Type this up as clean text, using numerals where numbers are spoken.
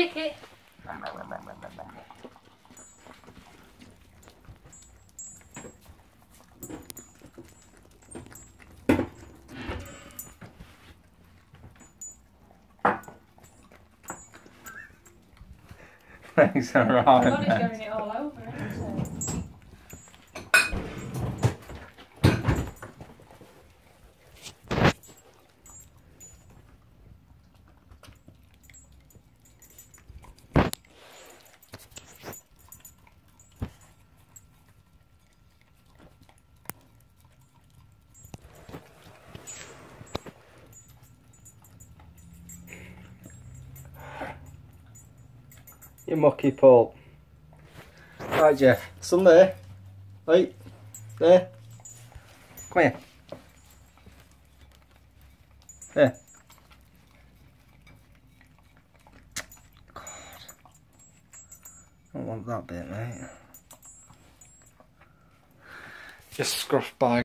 take it. Thanks, alright. God, he's going it all over, isn't he? You mucky pup. Right, Jeff. Some there. Right. There. Come here. There. God. I don't want that bit, mate. Just scruff by.